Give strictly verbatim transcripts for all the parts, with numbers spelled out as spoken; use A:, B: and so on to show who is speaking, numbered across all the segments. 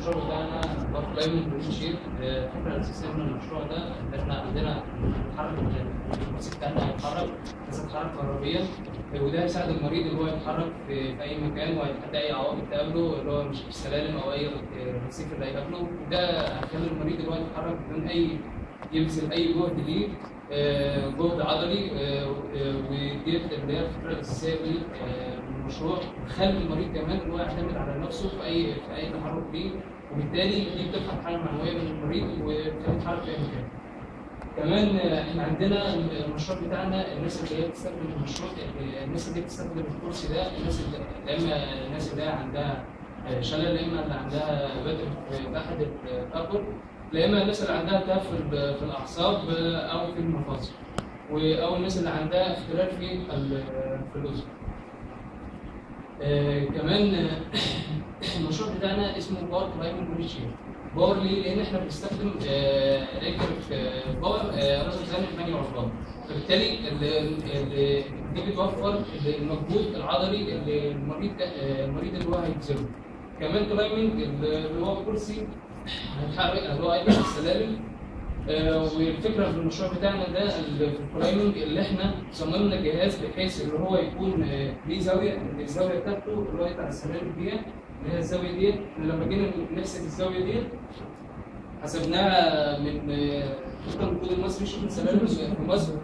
A: المشروع بتاعنا هو كلايمنج جرين شيب. الفكره الاساسيه من المشروع ده ان احنا عندنا بنتحرك، الكرسي بتاعنا هيتحرك بس هيتحرك كهربيا، وده هيساعد المريض ان هو يتحرك في, في اي مكان وهيتحدى اي عوائق تقابله اللي هو مش في السلالم او اي رصيف اللي هيقابله، وده هيخلي المريض ان هو يتحرك بدون اي يبذل اي جهد ليه، جهد عضلي، وديت اللي هي الفكره الاساسيه من المشروع، تخلي المريض كمان ان هو يعتمد على نفسه في اي في اي تحرك ليه، وبالتالي دي بترفع الحاله المعنويه من المريض وبتخليه يتحرك في اي مكان. كمان احنا عندنا المشروع بتاعنا الناس اللي هي بتستخدم المشروع، الناس اللي بتستخدم الكرسي ده الناس اللي اما الناس اللي هي عندها شلل، يا اما اللي عندها بدء في احد التاكل، لا اما الناس اللي عندها التهاب في الاعصاب او في المفاصل، او الناس اللي عندها اختلال في في الاذن. آه كمان المشروع بتاعنا اسمه باور كلايمنج جرين شيب. باور ليه؟ لان احنا بنستخدم الكتريك آه باور آه راسل ثاني ثمانية واربعة، فبالتالي دي بتوفر المجهود العضلي اللي المريض آه المريض اللي هو هيبذله. كمان كلايمنج اللي هو كرسي هيتحرك اللي هو هيبقى السلالم. آه والفكره في المشروع بتاعنا ده في الكلايمنج اللي احنا صممنا جهاز بحيث اللي هو يكون آه ليه زاويه، الزاويه بتاعته اللي هو يطلع السلالم ديت اللي هي الزاويه ديت، لما جينا نحسب الزاويه ديت حسبناها من طبقا الكود المصري. شوف السلالم في مصر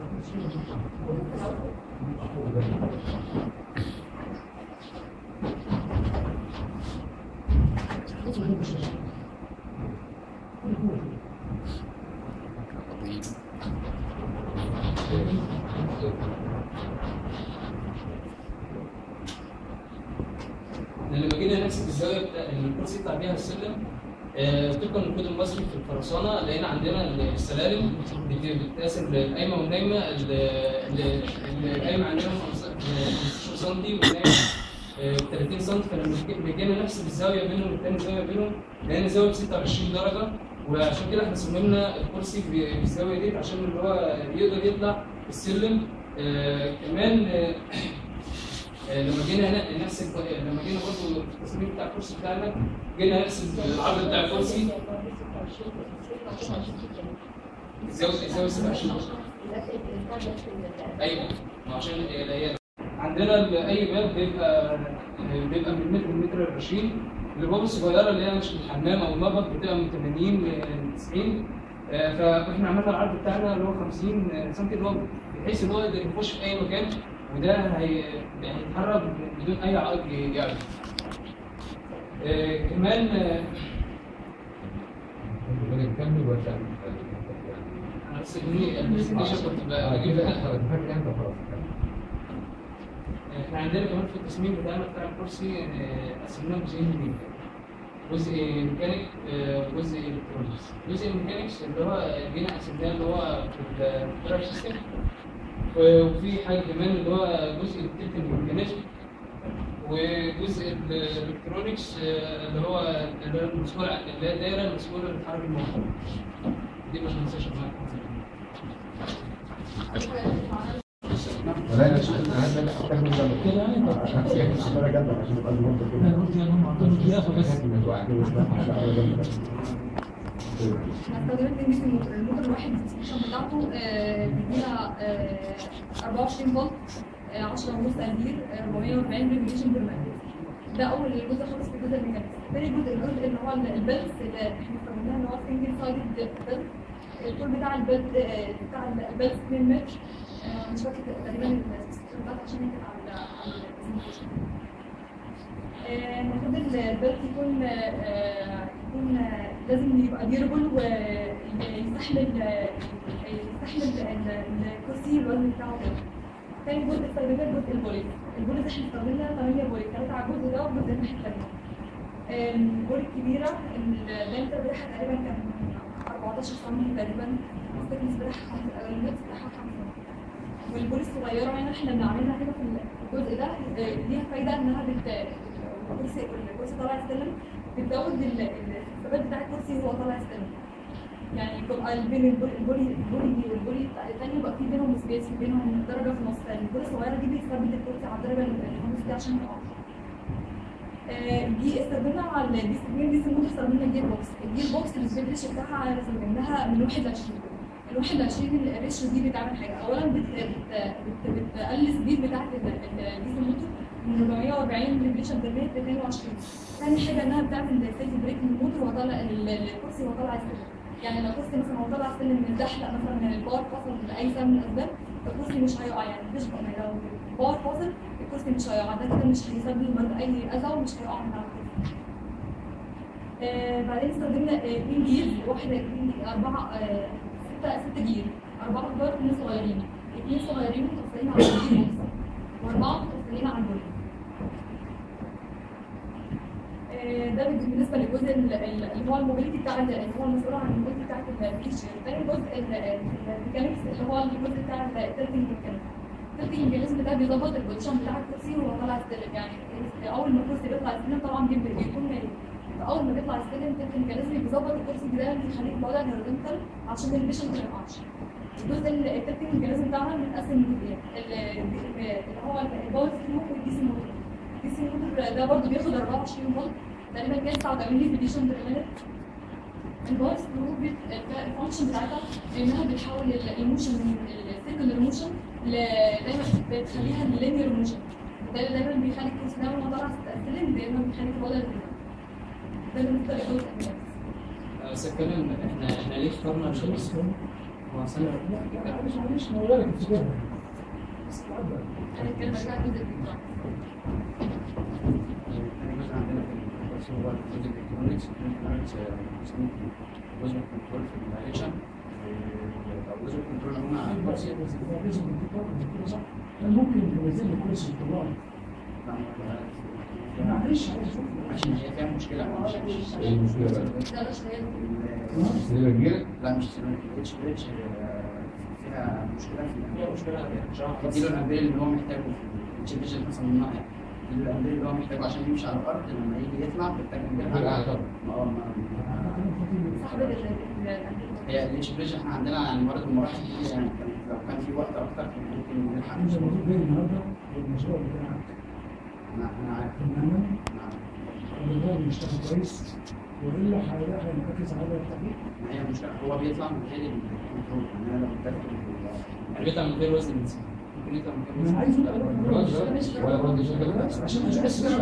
A: لما جينا نحسب الزاويه بتاع الكرسي يطلع بيها السلم طبقا للكود المصري في الخرسانه، لقينا عندنا السلالم بتتقسم القايمه والنايمه. القايمه عندنا خمستاشر سم والنايمه ثلاثين سم، فلما جينا نحسب الزاويه بينهم والثاني زاويه بينهم لقينا الزاويه ب ستة وعشرين درجه، وعشان كده احنا صممنا الكرسي بالزاويه ديت عشان اللي هو يقدر يطلع السلم. آه كمان آه لما جينا نحسب لما جينا برضه التصميم بتاع الكرسي بتاعنا جينا نحسب العرض بتاع الكرسي الزاويه الزاويه سبعة وعشرين. ايوه عشان العيال عندنا اي باب بيبقى بيبقى من متر لمتر عشرين، الابواب الصغيره اللي هي مش الحمام او المطبخ بتبقى من ثمانين ل تسعين، فاحنا عملنا العرض بتاعنا اللي هو خمسين سم اللي هو بحيث ان هو يقدر يخش في اي مكان، وده هيتحرك بدون اي عائق يعرف. آه كمان
B: نكمل ولا
A: انا بس البرزنتيشن كنت بجيب احنا عندنا كمان في التصميم بتاعنا بتاع الكرسي قسمناه جزئين، جزء ميكانيك وجزء الكترونكس. جزء الميكانيكس اللي هو جينا قسمناه اللي هو في الفيرال سيستم، وفي حاجه كمان اللي هو جزء التكنيكال ميكانيزم، وجزء الالكترونكس اللي هو اللي هو المسؤول عن اللي هي الدايره المسؤوله عن حركه الموتور. دي مش هنساش معاكم.
B: ولا انا مش عايز استخدم ده كده يعني عشان جنبك عشان يبقى المنطق كده. انا قلت يعني هم عندهم دقيقه بس
C: انا استخدمت انجلش الموتور. الموتور الواحد السبيشن بتاعته بيدينا أربعة وعشرين فولت، عشرة ونص امبير، أربعمية وأربعين ريفوليوشن بير مينت. ده اول جزء خالص في الجزء الميكانيكي. ثاني جزء الجزء اللي هو البلز اللي احنا استخدمناه اللي هو سنجل سايدد بلز. الطول بتاع البلز بتاع البلز اتنين متر، مش فاكر تقريبا السبيسيفيكات عشان يمكن على على البرزنتيشن. المفروض البلز يكون يكون لازم يبقى ديوربل ويستحمل يستحمل الكرسي الوزن بتاعه كده. تاني جزء استخدمنا جزء البوليس. البوليس احنا استخدمنا ثمانية بوليس، ثلاثة على الجزء ده وجزء الناحية التانية. البوليس الكبيرة الدايمتر بتاعها تقريبا كان أربعتاشر سم تقريبا، الثيكنس بتاعها الميكس بتاعها خمسة. والبوليس الصغيرة هنا احنا بنعملها كده في الجزء ده ليها فايدة انها بت الكرسي الكرسي طالع السلم بتزود الثبات بتاع الكرسي وهو طالع السلم. يعني بتبقى بين البولي البولي دي والبولي الثاني يبقى في بينهم سبيس، في بينهم درجه في النص. البولي الصغيره دي بتثبت الكرسي على الدرجه الخامسه دي عشان ما يقعش. دي استخدمنا على الديسبلين دي سموث، استخدمنا الجير بوكس. الجير بوكس السبيد ريشيو بتاعها استخدمناها من واحد ل عشرين. ال واحد ل عشرين الريشيو دي بتعمل حاجه، اولا بت بت بتقلل السبيد بتاعت الديزل موتور من أربعمية وأربعين ريفوليوشن بير مينيت ل اتنين وعشرين. ثاني حاجه انها بتعمل سيلف بريك للموتور وهو طالع الكرسي وهو طالع السلم. يعني لو الكرسي مثلا هو طالع السلم متزحلق مثلا من البار فصل لاي سبب من الاسباب، الكرسي مش هيقع. يعني مفيش لو البار فاصل الكرسي مش هيقع، ده كده مش هيسبب المريض اي اذى ومش هيقع من على الكرسي. آه بعدين استخدمنا اثنين جير، واحده اربعه آه ستة ستة جير، أربعة كبار واثنين صغيرين، اثنين صغيرين متوصلين على الجير بوكس وأربعة متوصلين على البول. آه ده بالنسبة للجزء اللي هو الموبيليتي بتاع اللي هو المسؤول عن الموبيليتي بتاعت الفيتشر. تاني جزء الميكانيكس اللي هو الجزء بتاع التلتنج ميكانيكس. التلتنج ميكانيزم ده بيظبط البوزيشن بتاع الكرسي وهو طالع السلم. يعني أول ما الكرسي بيطلع السلم طبعا بيكون مايل، فاول ما بيطلع السلم تلت الميكانيزم بيظبط الكرسي ده بيخليه في وضع هوريزونتال عشان البيشنت ما يقعش. الجزء التلت الميكانيزم بتاعنا متقسم لجزئين، اللي هو الباور سلوك والديسي موتور. الديسي موتور ده برضه بياخد أربعة وعشرين فولت تقريبا كان تسعة وتمانين ريفوليوشن بير مينيت. الباور سلوك الفانكشن بتاعتها انها بتحول الموشن من السيركل موشن دايما بتخليها لينير موشن، ده دايما بيخلي الكرسي ده لما طالع السلم دايما بيخلي في وضع الهوريزونتال. ده بالنسبه للجزء الثاني.
A: بس اتكلم احنا احنا ليه اخترنا الشمس؟ هو سنة
B: لا معلش معلش ما بالك تفتكرها بس تعدى.
C: انا كده برجع الجزء بتاعي.
D: الجزء عندنا في الكورس هو الجزء الالكترونكس، الالكترونكس جزء الكنترول في الدايركشن او جزء الكنترول عموما على الكرسي.
B: جزء الكنترول صح؟ كان ممكن ينزل لي كرسي يطلعه. معلش عايز اشوف
D: عشان هي فيها مشكله.
B: ايه المشكله بقى؟
C: ده مش هي
B: سليمه كبيره؟
D: لا مش سليمه، الاتش بي اتش فيها مشكله في مشكله تديله الامبير اللي هو محتاجه في الاتش بي اتش اللي حصل منها يعني. تديله الامبير اللي هو محتاجه عشان يمشي على الارض، لما يجي يطلع محتاج امبير اعلى طبعا. اه
C: صاحبه
D: هي الاتش بي اتش احنا عندنا يعني مرض المراحل دي يعني لو كان في وقت اكتر كان ممكن نلحق.
B: انت المفروض جاي النهارده المشروع بتاعك.
D: انا عارف.
B: تماما.
D: نعم.
B: النظام بيشتغل كويس والا هيلاقي مركز على التحقيق.
D: ما هي المشكله هو بيطلع من غير الكنترول، يعني انا لو اديته
A: يعني بيطلع من غير وزن الانسان، ممكن يطلع من غير وزن.
B: انا عايز اقول
A: ولا برضه شغال
B: عشان مش عايز اسمع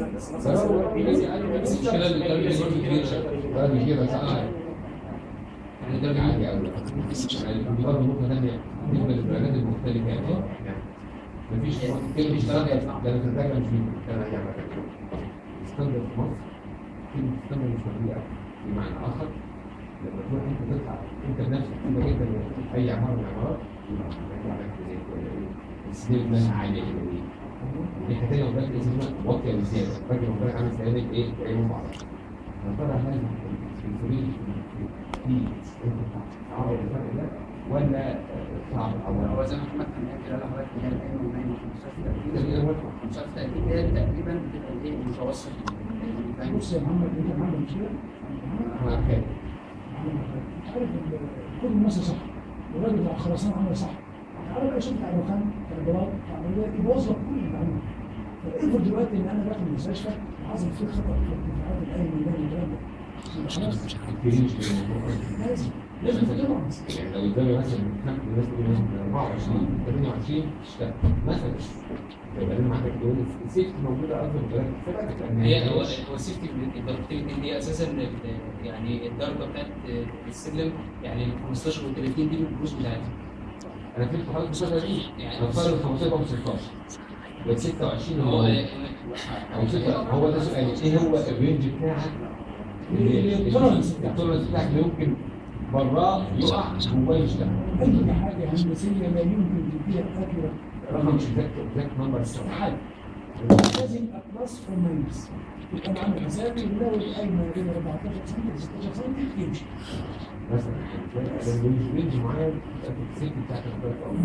A: بس المشكله اللي الدرجه برضه كبيره.
E: درجه كبيره صح. يعني درجه عاليه قوي. يعني برضه نقطه ثانيه بالنسبه للدرجات المختلفه يعني مفيش كلمه ستاندرد، ده انا كنت مش بيتكلم ستاندرد في مصر. كلمه ستاندرد مش موجوده بمعنى اخر لما تروح انت تطلع انت بنفسك كده جدا اي عماره من العمارات يبقى عليك زي السنين بتاعها عاليه كده دي. دي حاجه ثانيه وبالك اسمها واطيه بزياده، الراجل وبالك عامل سيادة ايه؟ قريب من بعض. يا ترى هل الفريق في انت تعرض الفرق ده ولا صعب او
D: هو زي ما محمد كان قال كده لحضرتك اللي هي القايمه والنايمه خمسة عشر تأكيد هي تقريبا بتبقى الايه المتوسط.
B: بص يا محمد انت عندك مشكله؟
E: انا عارف.
B: عارف كل المصري صح والراجل بتاع الخرسانه عمل صح. تعالى بقى شوف بتاع الرخام بتاع البلاط بتاع العمليات يبوظ لك كل اللي عمله. فافرض دلوقتي ان انا داخل المستشفى وحصل فيه خطا في الارتفاعات القايمه والكلام ده. خلاص لازم لازم تطلع.
E: يعني لو قدامي مثلا خمس الناس تقول مثلا أربعة وعشرين ثمانية وعشرين تشتغل مثلا يبقى لازم عندك دول السيفتي موجوده اصلا بطريقه
A: هي هو هو السيفتي الدرجتين دي اساسا يعني الدرجه بتاعت السلم يعني خمستاشر و تلاتين دي البروز بتاعتها.
E: انا فهمت حضرتك الفتره دي يعني افترض خمستاشر و ستاشر بس ستة وعشرين هو او ستة. هو ده سؤالي، ايه هو الرينج بتاعك؟ التولرنس بتاعك اللي ممكن براه يقع جواه يشتغل.
B: اي حاجه هندسيه لا يمكن تديها اكيوريت
E: رقم مش اكزاكت نمبر
B: استحاله. لازم بلس اور ماينس. يبقى انا عامل حسابي لو القايمه بين أربعتاشر سم ل ستاشر سم يمشي.
E: مثلا ده رينج معين في السيت بتاعت الضغط او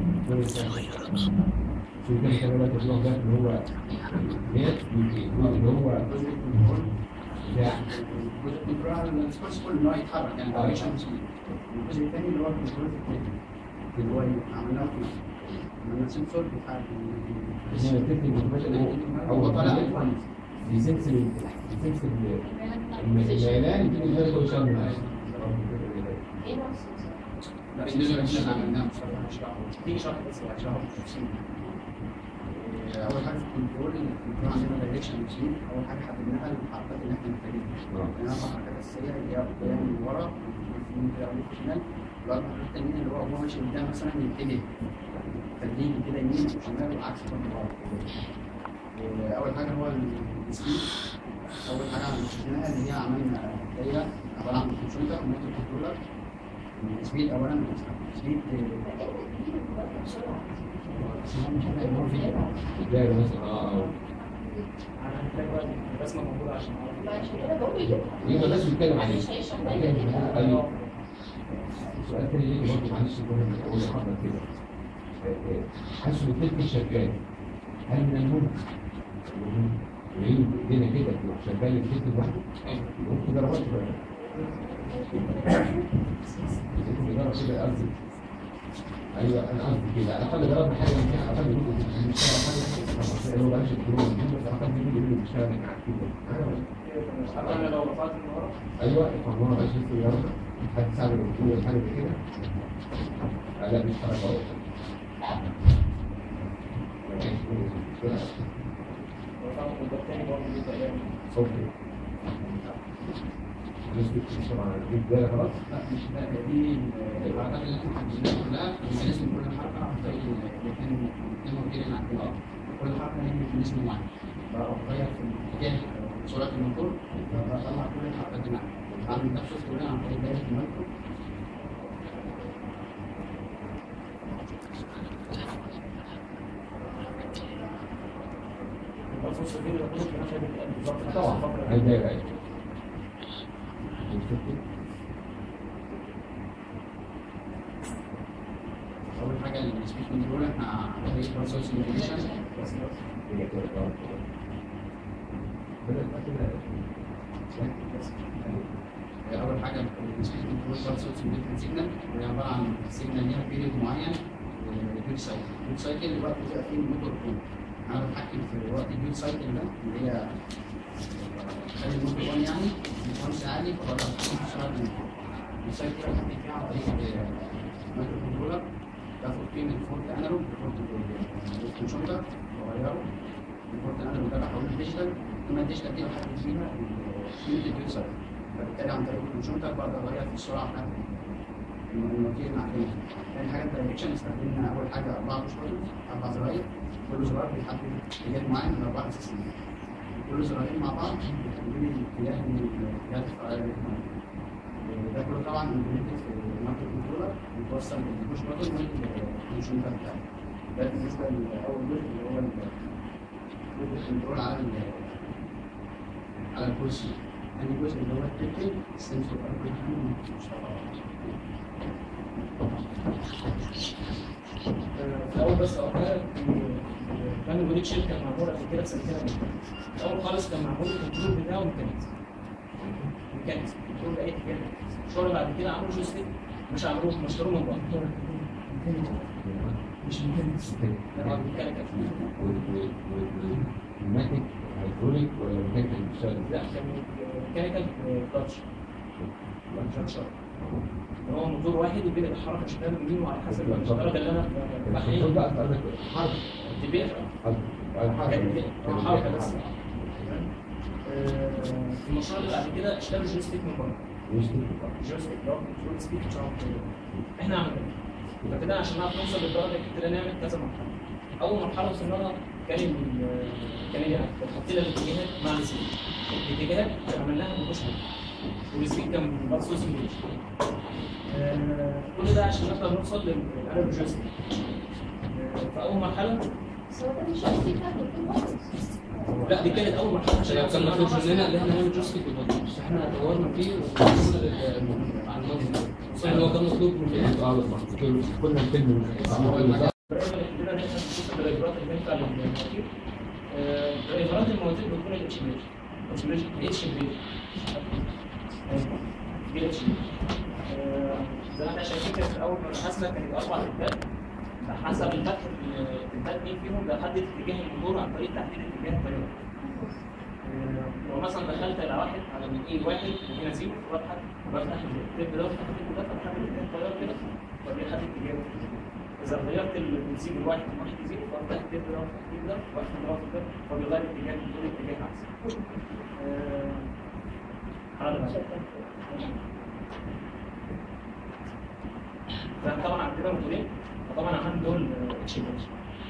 E: شو كان كمان بقى النظام ده اللي هو مية اللي هو بتاع
D: الجزء الكنترول على السبورس كله ان هو يتحرك يعني دايركشن سبيد. الجزء الثاني اللي هو الكنترول التكنيكال اللي هو عملناه في عملنا سنسور بتاع
E: هي التكنيك
D: هو طالع
E: يسلسل يسلسل الميلان يبتدي يغير كل شهر من عشرة.
D: لا بالنسبه للي احنا عملناه بصراحه مش دعوه تيجي شرح بس بعد شرح تفصيل. اول حاجه في الكنترول الكنترول عندنا دايركشن وسبيد. اول حاجه حددناها الحركات اللي احنا محتاجينها. يعني اربع حركات اساسيه اللي هي قدام ورا ويمين كده ولف شمال. الاربع حركات التانيين اللي هو هو ماشي قدام مثلا يتجه تدريجي كده يمين وشمال والعكس برضه ورا. اول حاجه هو السبيد. اول حاجه عملناها اللي هي عملنا دايره عباره عن كمبيوتر وموتور كنترولر. السبيد اولا السبيد
E: الدايره مثلا اه اه
A: انا محتاج بقى الرسمه موجوده عشان اعرف.
E: يبقى الناس بتتكلم عليه. ايوه السؤال تاني ليه برضه معلش كنا بنقول حضرتك كده حاسس ان التلك شغال هل من الممكن ويجي بايدينا كده تروح شغال التلك لوحده؟ ممكن ضربات بقى ممكن نجرب كده قصدي ايوه انا قصدي كده على الاقل جربنا حاجه من كده على الاقل نقول بنشتغل حاجه هو بلاش الدرون بس على الاقل نقول اللي بنشتغل معاك كده
A: انا لو رفعت من ورا
E: ايوه ارفع من ورا بلاش لسه جربنا حد ساعد الدكتور حاجه زي كده لا بيشتغل اهو
A: رفعت من التاني برضه دي تقريبا
E: اوكي نسبة طبعا دي خلاص
D: لا مش ده دي الحركات اللي احنا حددناها كلها ميكانيزم كل حركه عن طريق الاثنين الاثنين موجودين عندنا. كل حركه ليها ميكانيزم معين. بغير في اتجاه سرعه الموتور بطلع كل الحركات دي معايا. بعمل نفس الشغل عن طريق دايره المايكرو.
A: الفرصه دي اللي بتكون في نفس بالظبط
E: طبعا هي دايره
D: اول حاجه السبيد كنترول احنا عن طريق بروسيس سيميوليشن. اول حاجه السبيد كنترول بروسيس سيميوليشن سيجنال وهي عباره عن سيجنال ليها بيريد معين الديوت سايكل. الديوت سايكل الوقت بيبقى فيه الموتور كون. انا بتحكم في وقت الديوت سايكل ده اللي هي خلي الموتور كون يعني الفرنسي عالي فبقدر اتحكم في سرعه الموتور. الديوت سايكل بتحكم فيها عن طريق مايكرو كنترولر باخد فيه من فورت انالوج لفورت كنترولر واغيره. الفورت انالوج ده بحوله ديجيتال. اما الديجيتال دي بحدد فيها قيمه الديوت سايكل. فبالتالي عن طريق الكنترولر بقدر اغير في السرعه بتاعت الموتور اللي عندنا. تاني حاجه الدايركشن استخدمنا اول حاجه اربعه بوش بوتنز اربع زراير. كل زرار بيحدد اتجاه معين من اربعه اساسيين. كل زرارين مع بعض بيحددوا لي الاتجاه من الاتجاهات الفرعيه اللي احنا ده كله طبعا امبلمنتد في المايكرو كنترولر بيتوصل بالبوش بوتن والكنترولر بتاعه. ده بالنسبه لاول جزء اللي هو الكنترول على على الكرسي. ثاني جزء اللي هو التكنيك السنسور الجوريثم.
A: في الاول بس اوقات كان البريكشن كان معمول قبل كده بسنتين قبل كده. الاول خالص كان معمول الكنترول بتاعه ميكانيزم ميكانيزم كنترول باي اتجاه. الشغل بعد كده عملوا جويستيك مش عملوه مشتروه من بعض
B: مش ميكانيكس.
A: لا ميكانيكال
E: والماتيك هيدروليك ولا ميكانيكال بيشتغل؟
A: لا كان ميكانيكال كلاتش كلاتشر هو موتور واحد وبيبقى الحركه شمال ويمين وعلى حسب الاشتراك اللي انا بحقيقه
E: بقى قصدك حركه
A: تبيع حركه بس. في المشروع اللي بعد كده اشتغل جويستيك من بره. جويستيك ده كنترول سبيد احنا عملنا فكده عشان نعرف نوصل للدرجه كده نعمل كذا مرحله. اول مرحله وصلنا لها كان كان يعني حطينا الاتجاهات مع السبيد. الاتجاهات عملناها بالبوش والسبيد كان برضه سيميوليشن. كل ده عشان نقدر نوصل للانالوج جويستيك. فاول مرحله
C: بس هو ده مش جويستيك بتاع الدكتور.
A: لا دي كانت اول مرحله عشان كان مطلوب مننا ان احنا نعمل جويستيك بالبطيء بس احنا دورنا فيه ووصلنا على الموضوع يعني هو كان مطلوب مننا
E: اه كنا الفيلم
A: عندنا نقدر نشوف الدرايفرات اللي بتنفع للمواتير. درايفرات المواتير بتكون الاتش بي اتش بي اتش بي بي اتش بي زي ما احنا شايفين كده في الاول من الحاسبه كانت اربع تكات حسب الفتح في التكات مين فيهم بيحدد اتجاه الموتور عن طريق تحديد اتجاه التيار.
F: لو مثلا دخلت على واحد على الاثنين واحد وهنا زيرو بفتح بفتح التب ده بفتح التب ده بفتح الاثنين طيار كده فبيخلي اتجاهه. اذا غيرت الزيرو الواحد من واحد لزيرو بفتح التب ده بفتح التب ده بفتح الضغط ده فبيغير اتجاه بيقول اتجاه عكسي. هذا فطبعا عندنا موتورين فطبعا عندهم دول اتش اتش.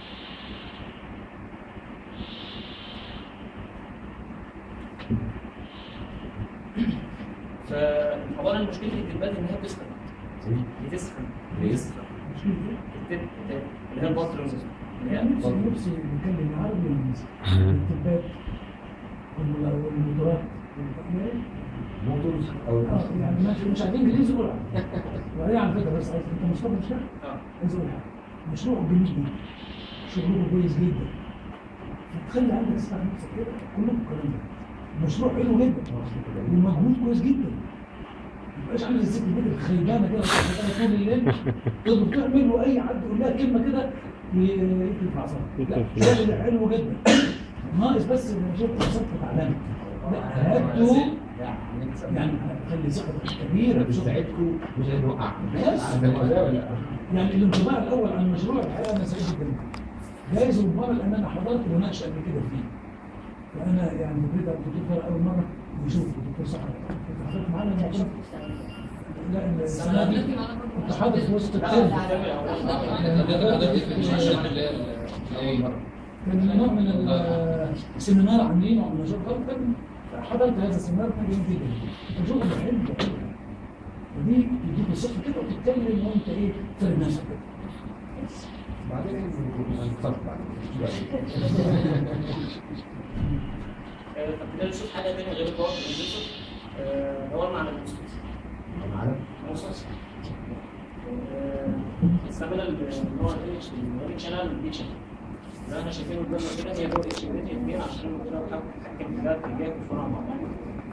F: فطبعا مشكله الدبات ان هي بتسخن بتسخن بتسخن الدب اللي هي البطل اللي هي
B: نفسي نفسي نتكلم عربي وانجليزي الدبات والموتورات
E: موتورز او
B: يعني ماشي مش عايزين انجليزي ولا وهي على فكره بس عايز انت مصطفى مش كده؟
F: اه
B: عايز اقول حاجه مشروع جميل جدا شغله كويس جدا فتخلي عندك اسمع نفسك كده كلكم الكلام ده مشروع حلو جدا والمجهود كويس جدا ما يبقاش عامل زي الست البيت الخيبانه كده طول الليل تقدر تعمل له اي حد يقول لها كلمه كده يقفل في اعصابها لا شغل حلو جدا ناقص بس المشروع تصفت تعلمت لا هاتوا يعني خلي ثقتك كبيره
E: بتساعدكم مش هنوقعكم
B: بس يعني الانطباع الاول عن المشروع الحقيقه انا سعيد جدا جايز المره اللي انا حضرت مناقشه قبل كده فيه فانا يعني بديت الدكتور اول مره نشوف الدكتور صح كنت حضرت معانا الموضوع لا السنه دي كنت حاضر في وسط الترم كان نوع من السيمينار عاملينه عن مشروع كان حضرت هذا السيمينار كان جميل جدا شغل حلو حلو ودي تديك الثقه كده وتتكلم وانت ايه تفرد نفسك كده
E: بعدين نتفرج
F: فابتدينا نشوف حاجه ثانيه غير الباور ترانزستور دورنا على الموسوس
E: على
F: موسوس استعملنا النوع الاتش الويب شانل والبي شانل زي ما احنا شايفين قدامنا كده هي دول اتش بي اثنين عشان نقدر نتحكم في ده اتجاه بسرعه مع بعض.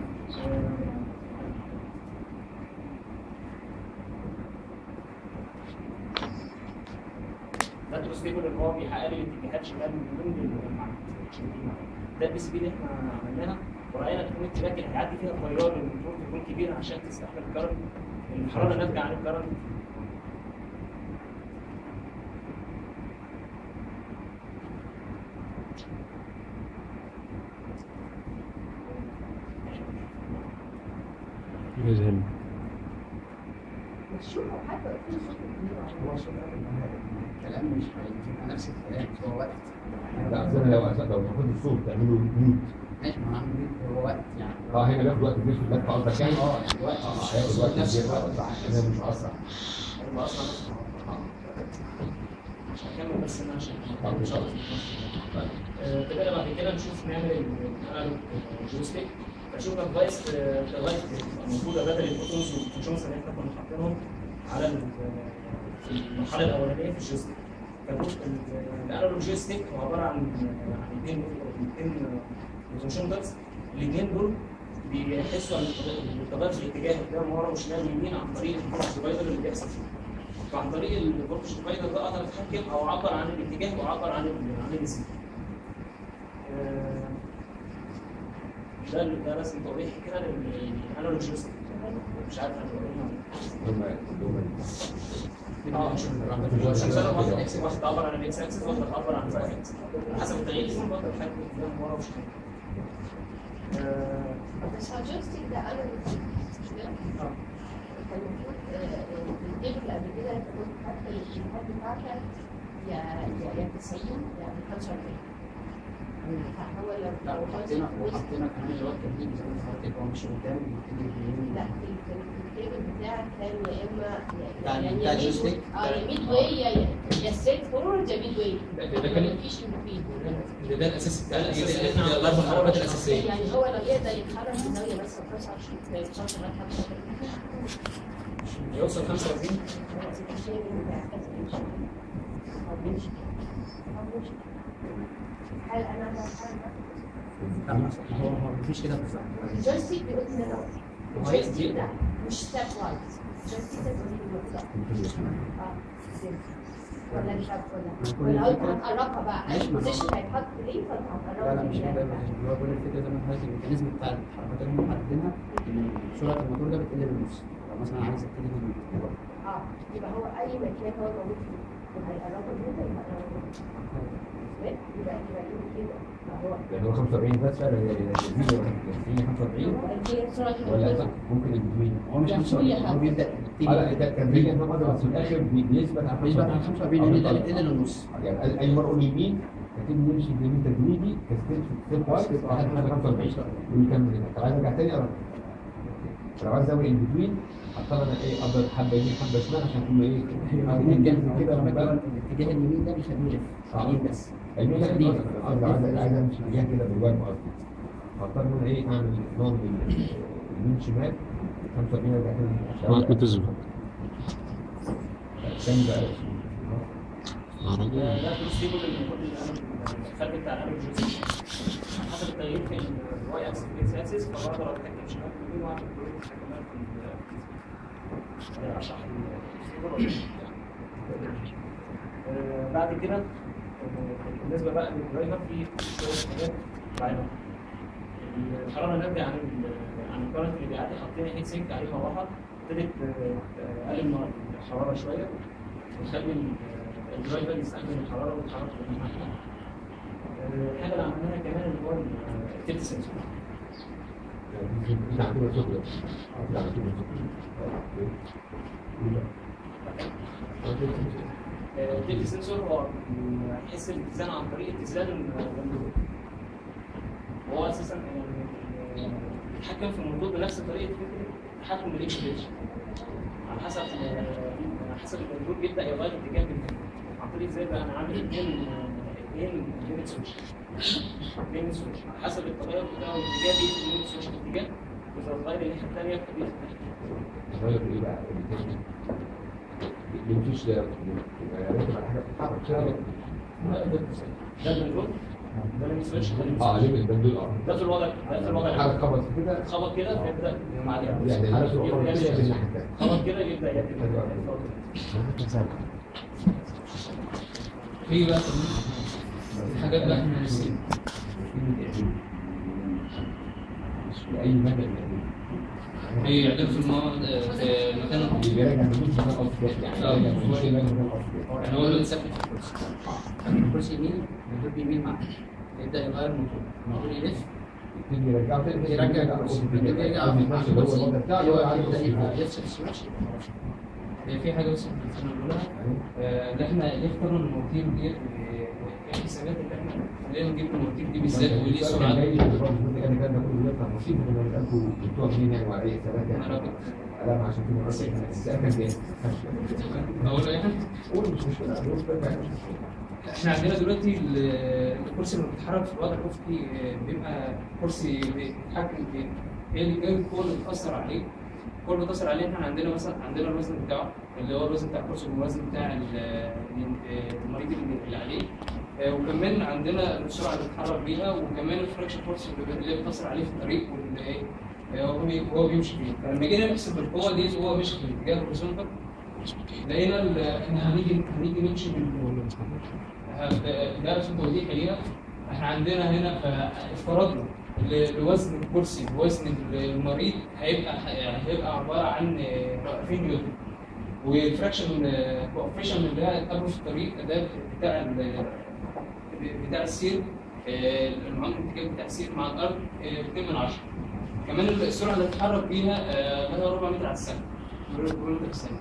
F: ده تروستيبل اللي هو بيحقق لي الاتجاهات شمال ويمين للمعنى ده البي سي بي اللي احنا عملناها ورأينا تكون الاتجاهات اللي هيعدي فيها التيار المفروض تكون كبيره عشان تستحمل الكرنت الحراره الناتجه عن الكرنت.
G: يزهل
D: مش شوف او حتى في صوت هو صوت الكلام مش هيبقى نفس الكلام هو وقت
E: لا اصل لو لو تاخد الصوت تعملوا ميوت
D: ماشي ما هو وقت يعني
E: اه هنا بياخد وقت كبير في اللفه قصدك يعني
D: اه وقت
E: هياخد وقت كبير انا مش اسرع
F: هو اصلا مش هكمل بس انا عشان مش هقدر كده بعد كده نشوف نعمل الجويستيك فشوف الديفايس الديفايس موجوده بدل البوتونز والفانكشنز اللي احنا كنا حاطينهم على المرحله الاولانيه في الجويستيك. الانالوج جويستيك هو عباره عن عن اثنين اثنين بوتنشنز الاثنين دول بيحسوا بالارتباط في الاتجاه قدام ورا وشمال ويمين عن طريق الفولتج ديفايدر اللي بيحصل فيه. فعن طريق الفولتج ديفايدر ده اقدر اتحكم او اعبر عن الاتجاه واعبر عن عن الزي. ده ده رسم توضيحي كده للانالوج جويستيك مش عارف انا اه واحد اكس واحد تعبر عن الاكس اكسس واحد تعبر عن الواي اكسس حسب التغيير فيهم بقدر اتحكم قدام ورا وشمال.
H: بس الجويستيك ده انالوج مش كده؟ اه كان المفروض التيبل اللي قبل كده انت كنت حاطط الاتجاهات بتاعتك يا يا تسعين يا خمسة وأربعين. هو
D: لا وحطينا وحطينا كمان اللي هو التدريب زي ما حضرتك هو مش قدام
H: لا التيبل بتاعك كان يا اما
D: يعني بتاع جويستيك
H: اه يا ميد واي يا يا ستريت فورورد يا ميد واي
A: ده كان
H: مفيش ان بين
A: ده الاساس بتاع الاربع حركات الاساسيه
H: يعني هو لو يقدر يتحرك في زاويه مثلا خمسة وعشرين ما يوصلش لغايه خمسة وثلاثين
F: يوصل خمسة وأربعين
H: هل انا
D: هو هو مفيش كده بالظبط
H: الجويستيك بيقول لنا لا الجويستيك ده مش ستيب وايز الجويستيك ده بيقول لنا اه ولا انت ولا ولا انت هتقربها بقى اي بوزيشن هيتحط ليه فانت هتقربها.
D: لا لا مش كده، اللي هو بيقول الفكره زي ما حضرتك الميكانيزم بتاع الحركات اللي هم محددينها ان سرعه الموتور ده بتقل بالنص. لو مثلا عايز ابتدي من
H: اه يبقى هو اي مكان هو موجود فيه هيقربها جدا هيقربها يبقى يبقى كده هو
E: يعني هو خمسة وأربعين بس ولا هي خمسة وأربعين ولا ممكن البدوين؟
D: هو مش خمسة وأربعين، هو بيبدا
E: اه لا ده كان بيجي بس في الاخر بيثبت على
D: بيثبت على خمسة وأربعين لان ده بتقل للنص.
E: يعني اي مره اقول يمين لكن نمشي يمين تدريجي كستيب ستيب وايز لحد ما خمسة وأربعين ويكمل هنا. طب عايز ارجع تاني اروح لو عايز ازود البدوين اضطر انا ايه افضل حبه يمين حبه شمال عشان اقول ايه
D: الاتجاه جنب كده الاتجاه اليمين ده بيخليه يلف يمين بس.
E: اليمين ده خليه عايز عايز امشي اتجاه كده بالوجه قصدي فاضطر ان انا ايه اعمل نوع من يمين شمال خمسة وأربعين ارجع تاني
G: معاك بتزبط
E: كام بقى
F: ده الستيبل اللي المفروض الخارج بتاع الامر جوزيف حسب التغيير في الواي اكسس والاكس اكسس فبقدر اتحكم شمال في اليمين واعمل كل التحكمات في اشرح الستيبل بعد كده بالنسبه بقى للدرايفر في شويه حاجات بعينها. الحراره الناتجه عن عن الكارنت اللي بيعدي حاطين هيت سينك عليه مروحه ابتدت تقلل الحراره شويه وتخلي الدرايفر يستخدم الحراره والحراره اللي معاها. الحاجه اللي عملناها كمان اللي هو التيبت سنسور. التيبت سنسور هو بيحس الاتزان عن طريق اتزان البندول. وهو اساسا بيتحكم في الموتور بنفس طريقه فكره تحكم بالاتش بيتش. على حسب على حسب البندول بيبدا يغير اتجاه البندول. عن طريق ازاي بقى انا عامل اثنين اثنين ليميت سويتش ليميت سويتش على حسب التغير بتاعه الاتجاه بيقفل الليميت سويتش الاتجاه واذا اتغير الناحيه الثانيه فبيقفل
E: تغير ايه بقى؟ الليميتوش ده راكب على حاجه بتتحرك كده
F: ده البندول ده ليميت سويتش
E: اه ليميت البندول اه
F: ده في الوضع ده في الوضع
E: حاجه خبط كده
F: خبط كده فيبدا مع
E: يعني حاجه
F: خبط كده يبدا يقفل
A: في بقى الحاجات بقى احنا نسيب
E: اي مدى
A: هي يعدل في المواد في مكان
E: بيراجع مين كمان اصلا يعني مش كده
A: يعني هو اللي ثابت في الكرسي.
D: الكرسي يمين الموتور بيميل معاه يبدا يغير الموتور الموتور يلف
E: يبتدي يرجعه تاني
D: يرجع الكرسي يبتدي يرجع مع
E: اللي هو
D: الكرسي
E: الوضع بتاعه
D: يبدا يفصل السويتش.
A: هي في حاجه بس احنا بنقولها اللي احنا ليه اخترنا المواتير ديت في حسابات اللي احنا خلينا نجيب المواتير دي بالذات وليه سرعه.
E: انا كان بقول لك نصيب من اللي قالوا بتوع مين يعني وعلى اي ثبات يعني انا عشان كده بس كان جاي
A: اقول ايه
E: قول مش مشكله
A: احنا عندنا دلوقتي الكرسي اللي بيتحرك في الوضع الافقي بيبقى كرسي بيتحكم في هي اللي جاي الكل اللي بتاثر عليه الكل اللي بتاثر عليه احنا عندنا مثلا عندنا الوزن بتاعه اللي هو الوزن بتاع الكرسي والوزن بتاع المريض اللي عليه وكمان عندنا السرعه اللي بيتحرك بيها وكمان الفريكشن فورس اللي بتاثر عليه في الطريق واللي هو بيمشي فيه. فلما جينا نحسب القوه دي وهو ماشي في الاتجاه الهوريزونتال لقينا احنا هنيجي هنيجي نمشي بال ده عشان توضيح ليها احنا عندنا هنا فافترضنا الوزن الكرسي بوزن المريض هيبقى هيبقى عباره عن ألفين نيوتن والفراكشن كوفيشن اللي هتقابله في الطريق ده بتاع بتاع السير المعامل الاتجاه بتاع السير مع الارض اثنين من عشرة. كمان السرعه اللي بتتحرك بيها هي ربع متر على الثانيه كيلومتر في الثانيه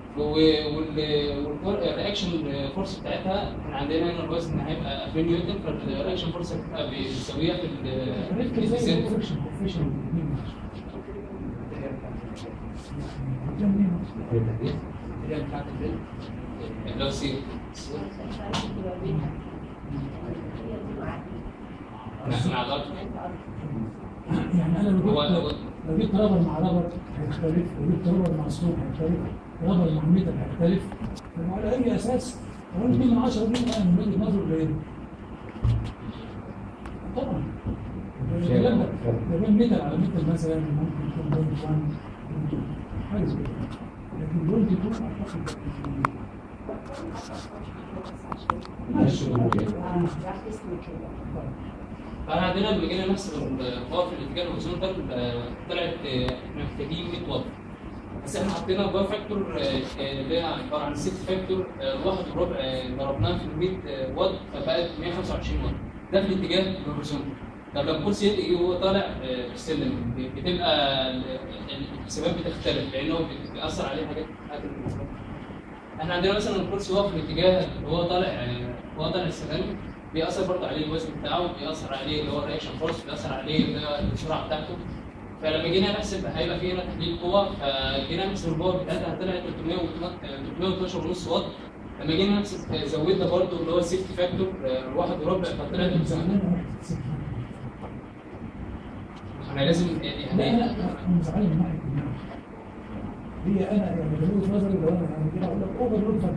A: والرياكشن فورس بتاعتها احنا عندنا هنا الوزن هيبقى ألفين نيوتن فالرياكشن فورس هتبقى بتساويها في الفيزيك لو سير مع الارض
B: يعني انا لو جبت لو جبت رابر مع رابر هيختلف وجبت رابر مع سلوك هيختلف رابر مع ميتر هيختلف وعلى اي اساس هو اثنين من عشرة دي بقى من وجهه نظر قليله طبعا بين ميتر على ميتر مثلا ممكن يكون بوينت واحد حاجه زي كده لكن بوينت اتنين اعتقد ماشي
A: فاحنا عندنا لما جينا نحسب القوى في الاتجاه الهوريزونتال طلعت احنا محتاجين مية واط، بس احنا حطينا باور فاكتور اللي هي عباره عن ست فاكتور واحد وربع ضربناها في مية واط فبقت مية وخمسة وعشرين واط، ده في الاتجاه الهوريزونتال. طب لما الكرسي يجي وهو طالع في السلم بتبقى الحسابات بتختلف لانه بيأثر عليه حاجات حاجات احنا عندنا مثلا الكرسي هو في الاتجاه اللي هو طالع هو طالع السلم بيأثر برضه عليه الوزن بتاعه، بيأثر عليه اللي هو الرياكشن فورس، بيأثر عليه اللي هو السرعه بتاعته. فلما جينا نحسب هيبقى في هنا تحليل قوه، فجينا نحسب الباور بتاعتها طلعت ثلاثمية واتناشر ونص واط. لما جينا نحسب زودنا برضه اللي هو السيفتي فاكتور واحد وربع فطلعت احنا لازم
B: يعني انا مزعلان من ناحيه الناس. هي انا يعني من وجهه نظري لو انا يعني كده اقول لك اوفر لود فاكتور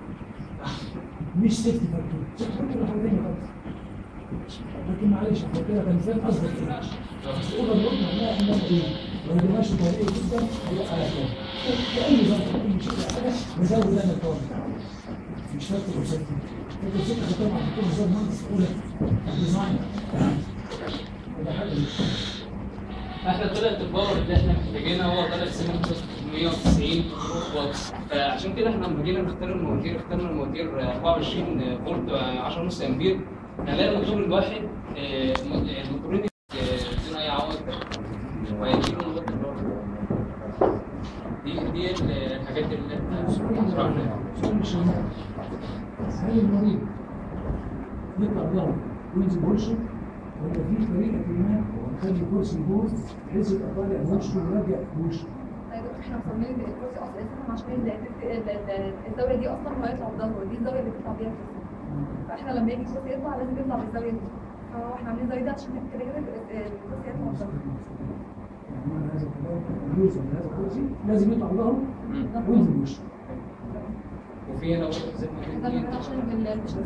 B: مش سيفتي فاكتور، سيفتي فاكتور حاجه ثانيه خالص. لكن معلش احنا كده كان فاهم قصدك ايه؟ بس اوفر لود معناها ان انا ايه؟ لو ده ماشي طبيعي جدا هيبقى على كام؟ في اي ظرف اي شيء حاجه بزود انا الباور بتاعه. مش فاكتور وسيفتي. فاكتور سيفتي طبعا بتكون زي المهندس الاولى ديزاين. ده حاجه
A: احنا طلعت الباور اللي احنا محتاجينها هو طلع سنه مية وتسعين واط، فعشان كده احنا لما جينا نختار المواتير اخترنا المواتير اربعة وعشرين فولت عشرة ونص امبير. هنلاقي الموتور الواحد الموتورين بدون اي عوض وهيجيبوا الوات الباور. دي دي الحاجات اللي احنا شرحناها.
B: هل المريض يطلع ضغط وينزل بوشه ولا في طريقه ما نخلي الكرسي يبوظ بحيث يبقى طالع وشه وراجع وشه؟
C: ايوه احنا مصممين الكرسي اصلا اساسا عشان الزاويه دي اصلا هو يطلع بظهره، دي الزاويه اللي بيطلع بيها الكرسي. فاحنا لما يجي الكرسي يطلع لازم يطلع بالزاويه دي، فهو احنا عاملين الزاويه دي عشان كده كده الكرسي يطلع بظهره.
B: يعني هذا الكلام اليوزر من هذا الكرسي لازم يطلع بظهره وينزل وشه.
A: وفي هنا برضه زي ما
C: ده كمان عشان مش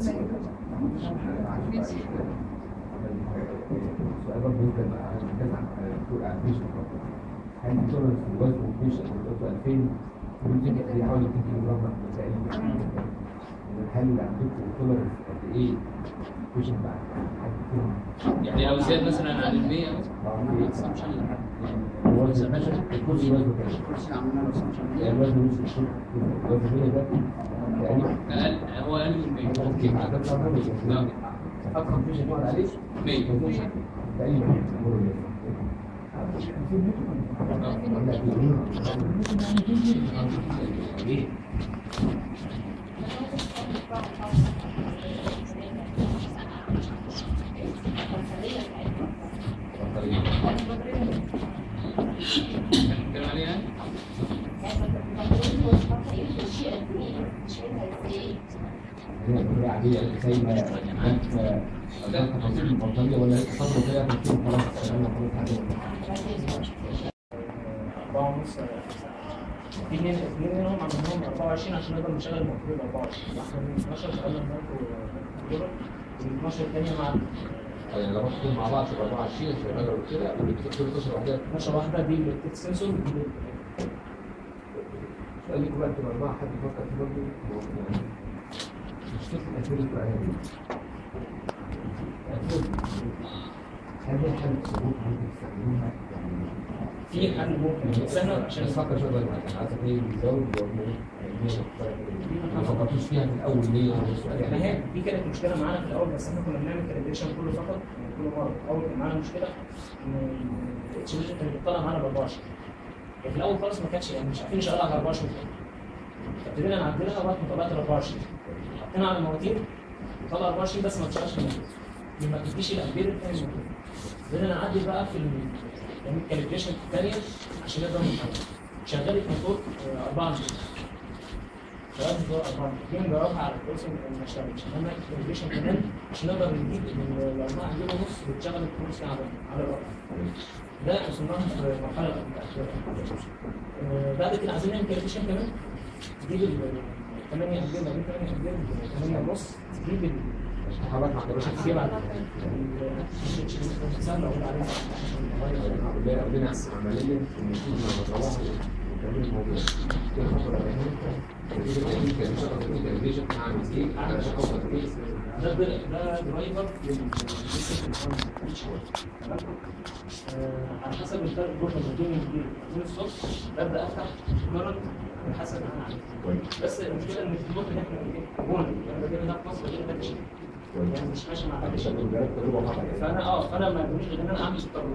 E: السؤال برضه يمكن نتكلم عن الدكتور ابليشن برضه. هل الدكتور في الوزن والبيشن الدكتور ألفين ممكن يحاول يمكن يجرب تقريبا؟ هل عندكم تولرنس قد ايه بيشن بعد حد فيهم؟
A: يعني لو زاد مثلا عن ال مية
E: مثلا مش الوزن مثلا الكرسي وزنه كام؟
D: الكرسي عملنا له سمشن
E: الوزن مش الوزن مية ده تقريبا
A: اقل هو اقل من مية.
E: اوكي مع ده بتاع
A: نعم
E: اضخم بيشن يقعد عليه
A: مية
E: تقريبا
A: نتكلم عليها
E: هي الطريقه عاديه انت سايبه انت تفاصيل البطاريه ولا تصرف كده تفاصيل خلاص انا خلاص
F: أربعة ونص في اثنين اثنين منهم عملناهم اربعة وعشرين عشان نقدر نشغل الموتور ال اربعة وعشرين، واحده من اتناشر شغلنا المايكرو كنترولر وال اتناشر الثانيه مع
E: يعني لو رحتوا مع بعض في اربعة وعشرين شغاله كده والدكتور اتناشر واحده
F: اتناشر واحده دي بالتك سنسور ودي
E: سؤال لكم بقى تبقى اربعه حد يفكر في برضه يعني مش فكره الاسئله القرآنيه هل هي حل ثبوت ممكن تستخدموها يعني
F: في حل ممكن بس احنا عشان
E: نفكر شويه مثلا عايز ايه بيزود ما فكرتوش فيها في الاول ليه؟
F: يعني هي دي كانت مشكله معانا في الاول، بس احنا كنا بنعمل كاليبريشن كله فقط يعني كل مره. اول كان معانا مشكله ان الاتش بي كانت بتطلع معانا ب اربعة وعشرين، في الاول خالص ما كانتش يعني مش عارفين نشغلها على اربعة وعشرين، فابتدينا نعدلها لغايه ما طلعت ال اربعة وعشرين، حطينا على المواتير طلع اربعة وعشرين بس ما تشتغلش الموتور، ما تديش الامبير بتاع الموتور. بدنا نعدل بقى في يعني الكاليبريشن الثانيه عشان نقدر نشغل شغلت موتور اربعة امبير، شغلت موتور اربعة امبير دي نجربها على الكرسي ما اشتغلتش، عملنا الكاليبريشن كمان عشان نقدر نجيب ال اربعة امبير ونص وتشغل الكرسي على على الارض. ده وصلنا في المرحله الاخيره. بعد كده عايزين نعمل كاليبريشن كمان تجيب ال ثمانية امبير ما بين ثمانية امبير و ثمانية ونص تجيب
E: حضرتك ما تقدرش
F: تجيب على سهل اقول عليها
E: ربنا عمليه المفروض لما تروحوا كمل الموضوع. ايه الخطوه الاولانيه؟ التكنيكال الكاليبريشن هعمل ايه علشان اوصل ايه؟
F: ده ده درايفر للسيستم تمام. على حسب الفرق الجهد ما بين بين الصوت ببدا افتح كرنت على حسب انا عايز. بس المشكله ان في النقطه اللي احنا ايه؟ هون انا بجيب ده في مصر بجيب ده في يعني مش ماشي مع فانا اه فانا ما يهمنيش غير ان انا اعمل تجربه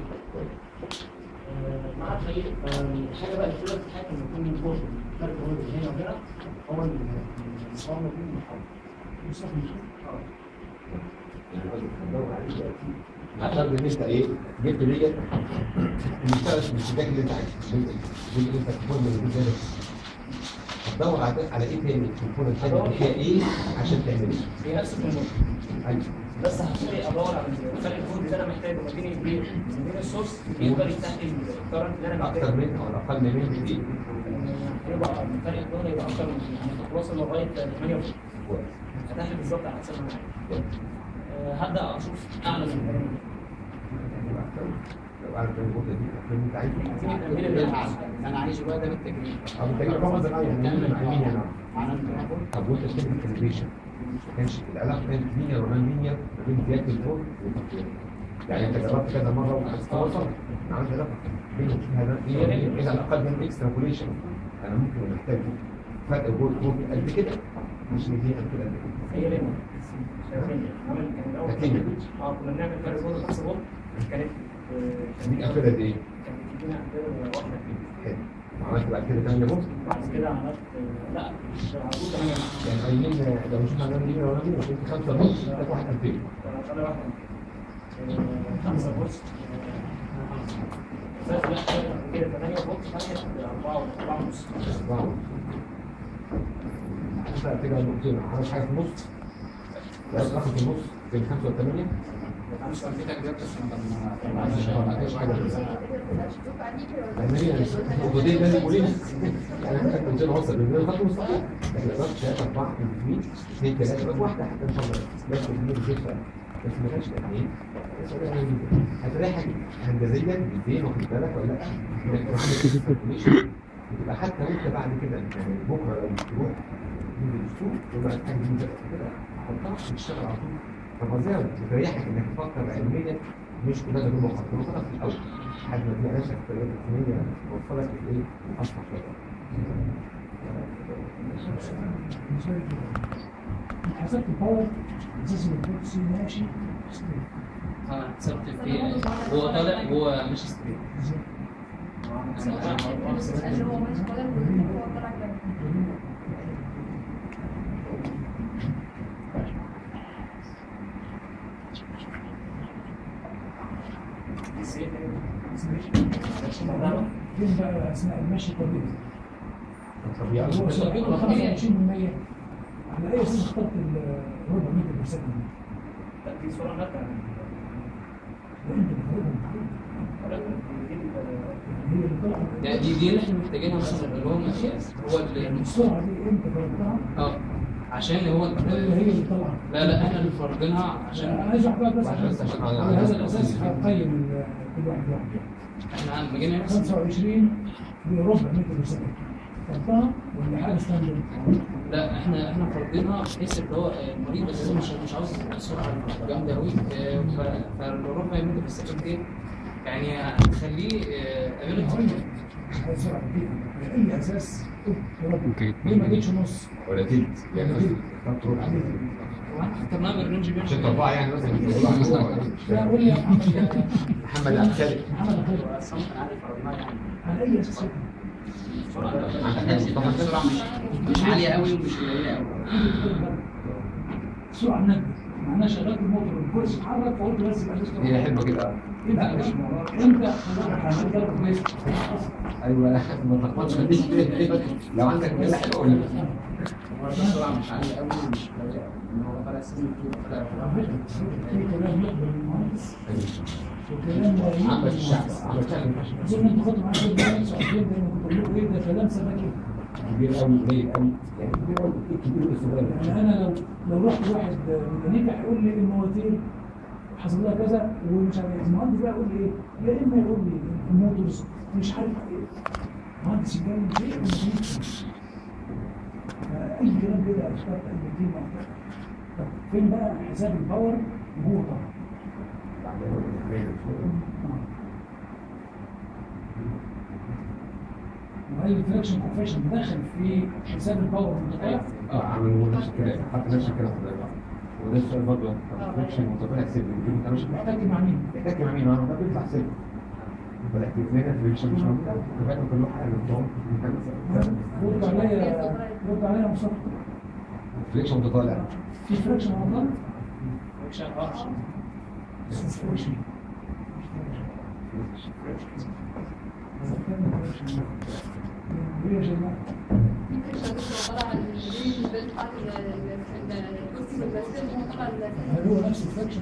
F: مع الخير. الحاجه بقى اللي تقدر تتحكم بين الجهد الفرق الجهد هنا وهنا هو المقاومه دي المقاومه
E: يعني قصدي هتدور عليه دلوقتي اعتقد ان انت ايه جبت ديت المشتغل في الاتجاه اللي انت عايزه الجزء اللي انت تاخد من الجزء ده هتدور على على ايه تاني تكون الحاجه فيها ايه عشان تعملها
F: هي نفس الامور
E: ايوه
F: بس هبتدي ادور على الفرق الجهد اللي انا محتاجه ما بين البريك وما بين السورس يقدر يستحمل الكرنت اللي انا محتاجه
E: اكتر منها ولا اقل منها ايه؟
F: يبقى فرق الجهد يبقى اكتر من يعني واصل لغايه ثمانية كويس هتحل بالظبط على حسب ما انا عايز. هبدا اشوف اعلى من البرامج
E: لو اعلى من النقطه دي اللي انت عايزه
D: مين اللي انا عايزه بقى ده بالتجريب
E: اه بالتجربه طبعا ده يعني مع مين انا طب وانت بتعمل الكاليبريشن ما كانش العلاقه كانت لينير ولا لينير ما بين زياده الفوق والتطوير يعني انت جربت كذا مره وتوصل عملت علاقه بين هذا اذا على الاقل من اكسترابوليشن انا ممكن محتاج فرق جول فوق قد كده مش من هي قد كده
F: هي ليه؟
E: أكيد.
F: اه كنا بنعمل فرق جهد خمسة فولت كانت
E: دي قفله قد ايه؟
F: كانت بتدينا امبير واحده
E: حلو وعملت بعد كده ثمانية فولت
F: بعد كده عملت لا مش على طول ثمانية
E: يعني قايلين لو مش هنعمل دي ولا دي وكنت خمسة فولت ده واحد ألفين
F: انا واحده خمسة فولت فات لا كده ثمانية فولت ثمانية أربعة أربعة ونص
E: أربعة انت تجي النقطتين عملت حاجه في النص لا رقم في النص بين خمسة وثمانية
D: مش في تجربه بس ما
E: ما فيش حاجه يعني هي النقطتين لازم وليه يعني انت كنت اوصل من الخط المستقيم لكن ضغط ثلاثة أربعة اثنين اثنين ثلاثة بقى واحدة حتى ان شاء الله بس اثنين بتفرق بس ما كانش اثنين هتريحك هندسيا بالدين واخد بالك ولا لا؟ انك تعمل بتبقى حتى وانت بعد كده يعني بكره لو تروح تنزل السوق تبقى الحاجه دي كده حطها تشتغل على طول ففظيعه بتريحك انك تفكر علميا مش كلها تجربه خطوه خلاص في الاول لحد ما تلاقي نفسك في التجربه الفنيه توصلك لايه؟ اسرع شويه.
B: حسبت الباور اساس البوكسي ماشي
A: اه حسبت في هو طالع هو مش ستريت
C: اللي هو ماشي طالع هو طالع كده
B: فين بقى اثناء المشي الطبيعي؟
E: طبيعي
B: هو سرعته خمسة وعشرين بالمية على اي اساس اخترت الربع متر في الثانيه؟
F: لا دي صوره نافعه
B: ده انت هي اللي طلعت
A: يعني دي دي اللي احنا محتاجينها مثلا اللي هو المقياس هو اللي
B: السرعه دي امتى فرضتها؟
A: اه عشان هو
B: ولا هي اللي طلعت؟
A: لا لا احنا اللي فرضينها عشان
B: انا عايز احكي بس
E: عشان بس عشان
B: على هذا الاساس هقيم كل واحد واحد
A: احنا لما جينا نحسب
B: خمسة وعشرين بربع متر في الثانيه فرضتها ولا حاجه ستاندرد؟
A: لا احنا احنا فرضينها بحيث اللي هو المريض بس مش مش عاوز سرعه جامده قوي فالربع متر في السكند يعني هتخليه ابيلتي
B: عايز سرعه كبيره على اي اساس؟ ليه ما جيتش نص؟
E: ولا تلت يعني اخترت ربع
A: اخترناها بالرينج بين
E: عشان تربعه يعني مثلا
B: لا قول لي يا محمد
E: محمد عبد الخالق
B: محمد عبد الخالق
D: اصلا عارف فرضناها يعني
B: على اي اساس؟
D: السرعه مش مش عاليه قوي ومش قليله قوي
B: سرعه نجد معناها شغلت الموتور الكرسي اتحرك فقلت بس يبقى لسه
E: هي حلوه كده
B: لا مش انت حضرتك جرب كويس
E: ايوه ما تلخبطش ما تجيش لو عندك كده حلوه ولا
D: السرعه مش عاليه قوي ومش قليله قوي ان هو طالع سن طالع
B: في كلام يقبل المهندس وكلام لا يقبل
E: عمل الشعب
B: المهندس
E: عمل الشعب
B: اظن انتوا خدتوا معايا كده سؤالين زي ما كنت بقول لكم ايه ده كلام سباكي
E: كبير قوي قليل قوي يعني كبير قوي كبير وصغير
B: يعني انا لو لو رحت واحد ميكانيكا هيقول لي المواتير حصل لها كذا ومش عارف المهندس بقى يقول لي ايه؟ يا اما يقول لي الموتورز مش عارف ايه مهندس يتكلم شيء وميكانيكي اي كلام كده اخترت اي كلمه اخترت. طب فين بقى حساب الباور؟ جوه طبعا. وهل الفراكشن كوفيشن دخل في حساب الباور المتغير؟
E: اه عملوا نفس الكلام، حتى نفس الكلام حضرتك. وده السؤال برضه الفراكشن متغير سلبي، انت مش
B: محتاج مع مين؟
E: محتاج مع مين؟ ما ده بيطلع سلبي. فالاحتمالات الفراكشن مش موجوده، فبقى كل واحد اللي
B: رد عليا رد عليا مصطفى.
E: الفراكشن متطالع.
B: في فراكشن عضلات؟
A: فراكشن اه
B: فراكشن. ليه يا جماعه؟ هل هو نفس الفراكشن؟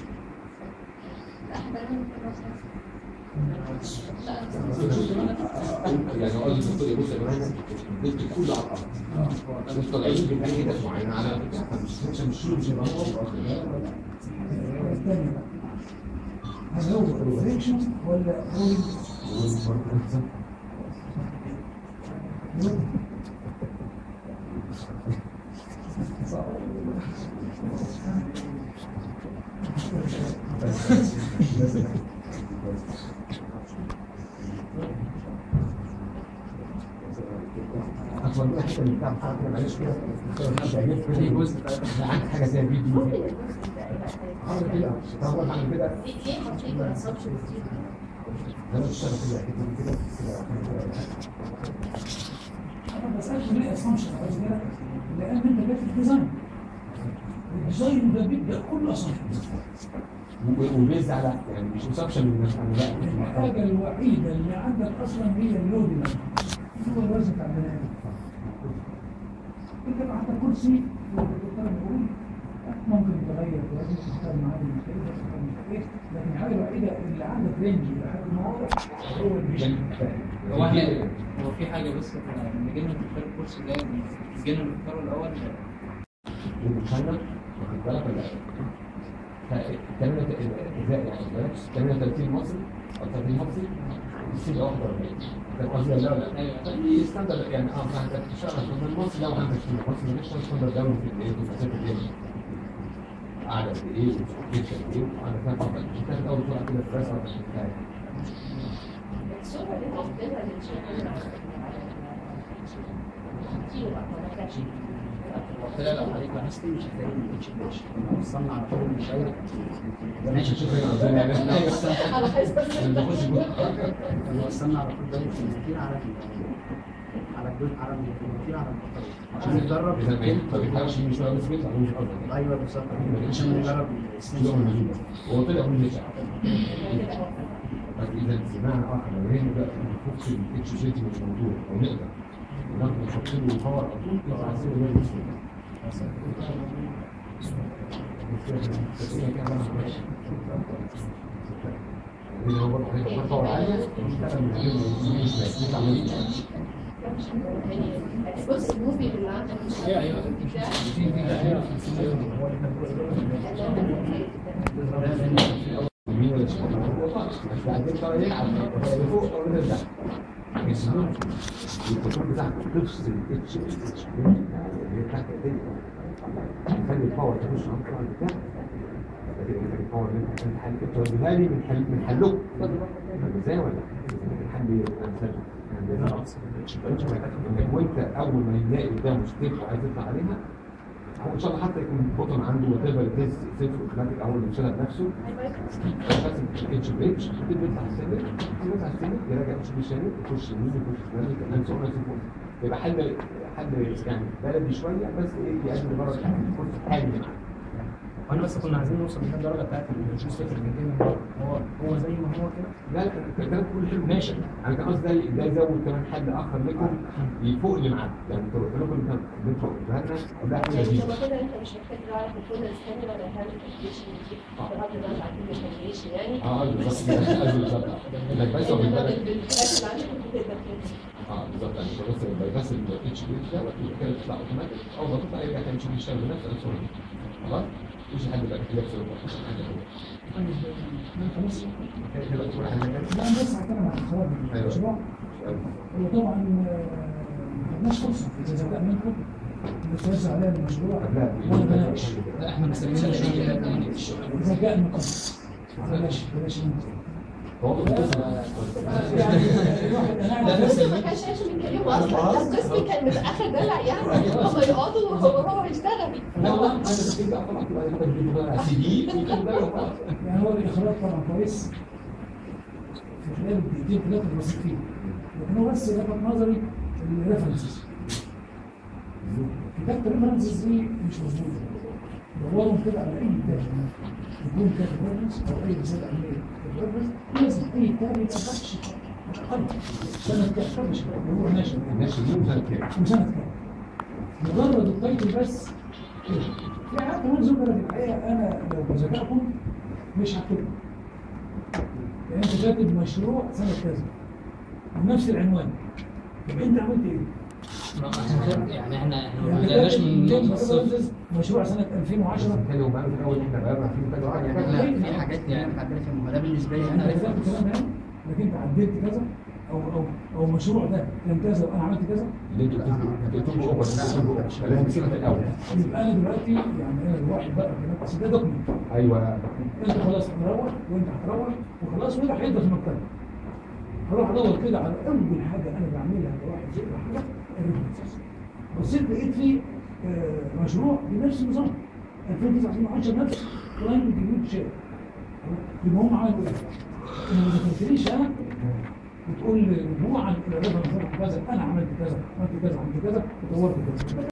E: يعني قصدي الدكتور يبص يا جماعه الجزء كله على الارض. مش طالعين بحاجات معينه على مش مش مش
B: هل هو فريكشن ولا رولينج؟
E: اكبر من حته اللي بتاع معلش كده في جزء عندك حاجه زي الفيديو عامل كده هو عامل كده
H: ايه حطيته اسامبشن
E: لما تشتغل كده كده كده
B: انا بسالك ليه اسامبشن لان انت جاي في الديزاين. الديزاين ده بيبدا كله اسامبشن
E: وبيز على يعني مش اسامبشن من
B: الحاجه الوحيده اللي عندك اصلا هي اللود هو الوزن بتاع البني ادم. انت حتى كرسي الدكتور بيقول ممكن يتغير في وزنه تختار معاه المختلفه تختار مختلفه، لكن الحاجه الوحيده اللي عندك رينج لحد ما واضح هو الفيجن.
A: هو احنا هو في حاجه بس احنا لما جينا نختار الكورس ده جينا نختاره الاول
E: الفاينل واخد بالك ولا يعني ثمانية وثلاثين مصري او ثلاثين مصري السي واحد وأربعين. كان قصدي لا لا ايوه ستاندرد يعني اه انت بتشتغل في مصر لو عندك في مصر مش ستاندرد داون في الايه في المسافه دي قاعده قد ايه وبتمشي قد ايه وانا فاهم مش بتاخد اول سرعه كده في الرسمه عشان تتعامل.
H: الصوره اللي قدامها اللي شايفها كتير بقى ما كانش
D: طلع لو عليك لاحظت مش هتلاقي الاتش باتش وصلنا على طول مش دايركت
E: ماشي شوف هنا يعني
H: على حسب
D: وصلنا على طول دايركت الموتير على على الجزء على الموتير على البطاريه عشان نجرب
E: ما بيتحركش من شويه بس بيطلع مش قصدك.
D: ايوه بالظبط عشان نجرب
E: هو طلع من ليش اذا بمعنى اخر لو هنا بقى نفصل الاتش جي تي مش موجود او نقدر ناخد نحط له باور على طول يطلع عصير زي الاسود. إذا هو برضه هيبقى باور عالية ويشتغل من غير ما يطلع من
H: بص الموفي اللي عندك
A: ايوه ايوه
E: يمين ولا شمال بس بعدين بقى يلعب فوق او نرجع يسمعوا الكتب بتاعته تفصل الاتش الاتش اللي بتاعت الدنيا تخلي الباور تخش عن طريق البتاع الباور اللي انت بتحل توديها لي من حل من حلكم ازاي ولا الحل انك وانت اول ما يلاقي قدامه ستيب وعايز يطلع عليها هو ان شاء الله حتى يكون البوتن عنده وتقدر تيست سيلف اوتوماتيك اول ما يشتغل بنفسه بس الاتش بريتش بيطلع السلم يطلع السلم يراجع اتش بي شامل يخش يمين يخش شمال يكمل سوق نفس الكورس يبقى حل حل يعني بلدي شويه بس ايه يقدم بره الكورس حالي معاه.
F: واحنا بس كنا عايزين نوصل للدرجه الدرجه بتاعت الجوز فكر من كده هو هو زي ما هو كده.
E: لا لا الكلام كله حلو ماشي انا كان قصدي ده يزود كمان حد اخر لكم يفوق اللي معاك يعني انتوا قلت لكم انت انتوا هاتنا ده حاجه
H: يعني
E: جديده.
H: هو كده انت مش محتاج تعرف الكود الثاني ولا تعمل كالكوليشن دي بغض النظر عن الكالكوليشن يعني
E: اه بالظبط بالظبط انك بس هو بالبلد
H: بالحاجات اللي عندك بتقدر كده.
E: اه بالظبط يعني بس البايباس الاتش بي ده كده تطلع اوتوماتيك اول ما تطلع يرجع تاني يشوف يشتغل بنفس الصوره خلاص مش حد بقى كده في حاجه
B: خلاص
E: كده كده كل حاجه
B: لا بس هتكلم عن الخوارج المشروع هو طبعا ما خدناش فرصه اذا زهقنا منكم نتوزع علينا المشروع وانا بناقش.
A: لا احنا مستنيين يعني في الشغل.
B: اذا جاء المقص بلاش بلاش
H: لا بس ما كانش عايش بيتكلموا اصلا، القسم كان متاخر دلع يعني هم يقعدوا وهو هو يشتغل.
E: لا انا بتيجي بقى طبعا تبقى سي دي
B: يعني هو الاخراج طبعا كويس في خلال الدقيقتين ثلاثه اللي بسيط فيه، لكن هو بس لفت نظري الريفرنسز. كتابه الريفرنسز دي مش مظبوطه. دوروا كده على اي كتاب يكون كاتب ريفرنس او اي رساله علميه ريفرنس، لازم اي كتاب يبقى بحث اقل سنه كام مش هو ناشر
E: الناس دي وسنه كام؟
B: وسنه كام. مجرد التايتل بس كده. في حاجات كمان زملاء في الحقيقه انا لو بذكائكم مش هكتبها. يعني انت كاتب مشروع سنه كذا بنفس العنوان، طب انت عملت ايه؟
A: يعني احنا احنا ما بدأناش من نقطة الصفر.
B: مشروع سنة ألفين وعشرة
E: كانوا بقى في الاول احنا غيرنا فيه كذا واحد
D: يعني لا في حاجات يعني عندنا في المهمه بالنسبه لي
B: انا
D: انا
B: كتبت الكلام ده لكن انت عدلت كذا او او او المشروع ده كان كذا وانا عملت كذا،
E: اللي انتوا بتكتبوا شغل خلينا نمسكها في الاول.
B: يبقى انا دلوقتي يعني انا الواحد بقى كده بس ده دوكمنت.
E: ايوه
B: انت خلاص هتروح وانت هتروح وخلاص وده هيفضل في المكتبه. هروح ادور كده على اول حاجه انا بعملها كواحد ذكر حاجه الريفرنسز. بصيت لقيت فيه آه مشروع بنفس النظام ألفين وتسعة ألفين وعشرة نفس كلاينت جديد شير. يبقى هم عملوا ايه؟ انا ما ذكرتليش انا بتقول مجموعه الريفرنس كذا انا عملت كذا عملت كذا عملت كذا وطورت كذا.